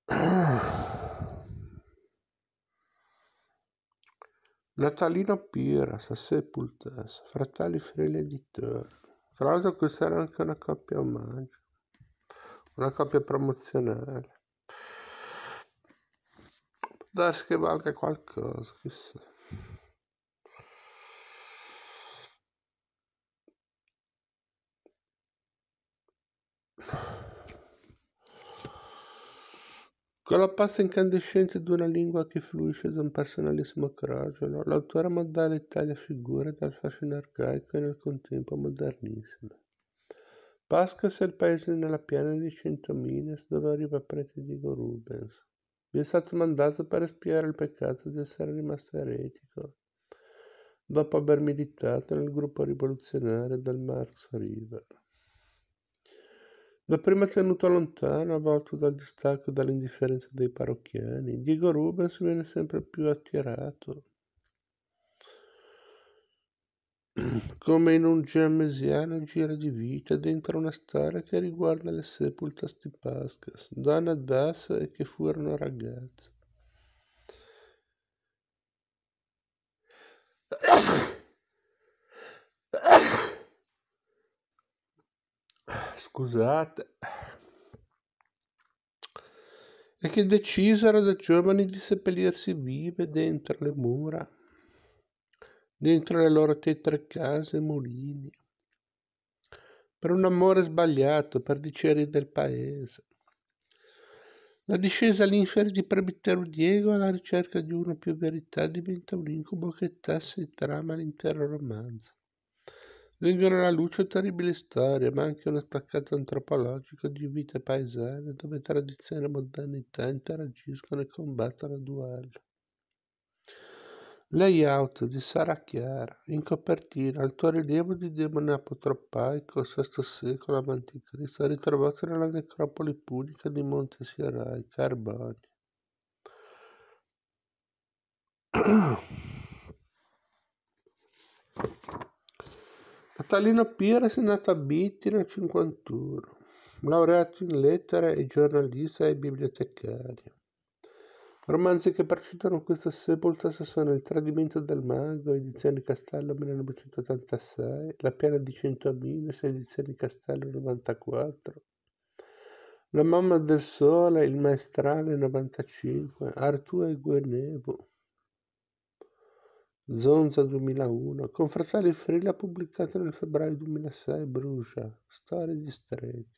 Natalino Piras, Sepultas, Fratelli Fratelli Editori. Tra l'altro questa era anche una coppia omaggio, una coppia promozionale. Può darsi che valga qualcosa, chissà. Con la pasta incandescente di una lingua che fluisce da un personalismo crogiolo, l'autore modella l'Italia figura dal fascino arcaico e nel contempo modernissimo. Pascas è il paese nella piana di Centomines dove arriva prete Diego Rubens. Vi è stato mandato per espiare il peccato di essere rimasto eretico, dopo aver militato nel gruppo rivoluzionario del Marx River. Dapprima tenuto lontano, avvolto dal distacco e dall'indifferenza dei parrocchiani, Diego Rubens viene sempre più attirato, come in un gemmesiano giro di vita dentro una storia che riguarda le sepultas di Pascas, Donna Das e che furono ragazze. Scusate. E che decisero da giovani di seppellirsi vive dentro le mura, dentro le loro tetre case e mulini, per un amore sbagliato, per diceri del paese. La discesa all'inferno di Presbitero Diego alla ricerca di una più verità diventa un incubo che tassa e trama l'intero romanzo. Vengono alla luce terribili storie, ma anche uno spaccato antropologico di vite paesane dove tradizione e modernità interagiscono e combattono a duello. Layout di Sara Chiara, in copertina altorilievo di demone apotropaico VI secolo a.C. ritrovato nella necropoli punica di Monte Sierai, Carboni. Natalino Piras è nato a Bitti nel 1951, laureato in lettere e giornalista e bibliotecario. Romanzi che precedono questa Sepultas sono Il tradimento del mago, edizioni Castello 1986, La piana di Centomines, edizioni Castello 94, La mamma del sole, Il maestrale 95, Artù e Guenevo, Zonza 2001, con Fratelli Frilla pubblicato nel febbraio 2006, Brucia, Storie di streghe.